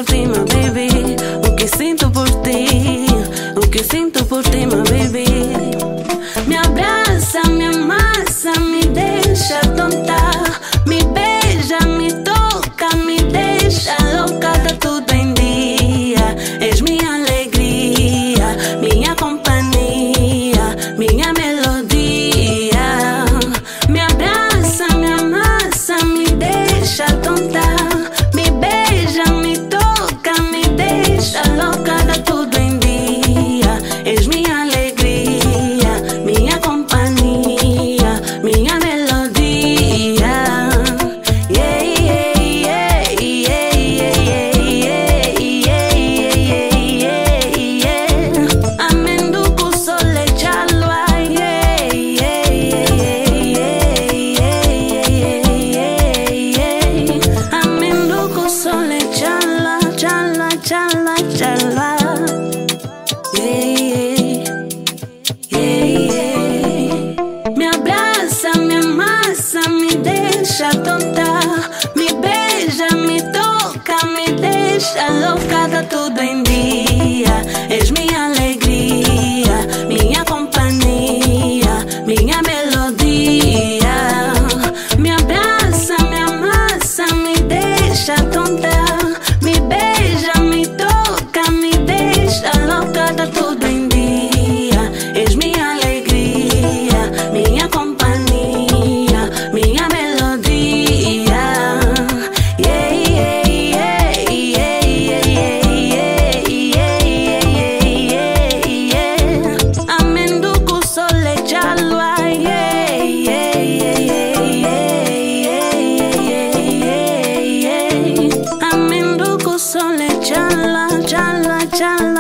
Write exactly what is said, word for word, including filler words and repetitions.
por ti, my baby. O que sinto por ti, o que sinto por ti, my baby. Me abraça, me amassa, me deixa tonta. Me beija, me toca, me deixa louca. Tá tudo em dia. És minha alegria, minha companhia, minha melodia. Me abraça, me amassa, me deixa tonta. Me beija, me toca, me deixa louca. Tá tudo em dia. És minha alegria, minha companhia, minha melodia. Yeah, yeah, yeah, yeah, yeah, yeah, yeah, yeah, yeah. Amenduku sole chalwa. Yeah, yeah, yeah, yeah, yeah, yeah. Amenduku sole chalwa, chalwa, chalwa, chalwa. Yeah, yeah, yeah. Me abraça, me amassa, me deixa tonta. Me beija, me toca, me deixa louca. Tá tudo em dia. És minha alegria, minha companhia, minha melodia. Me abraça, me amassa, me deixa tonta. Me beija, me toca, me deixa louca. Tá tudo em dia. És minha alegria, minha companhia, minha melodia. Yeah, yeah, yeah, yeah, yeah, yeah, yeah, yeah, yeah. Amenduku sole chalwa. Yeah, yeah, yeah, yeah, yeah, yeah, yeah. Amenduku sole chalwa, chalwa, chalwa.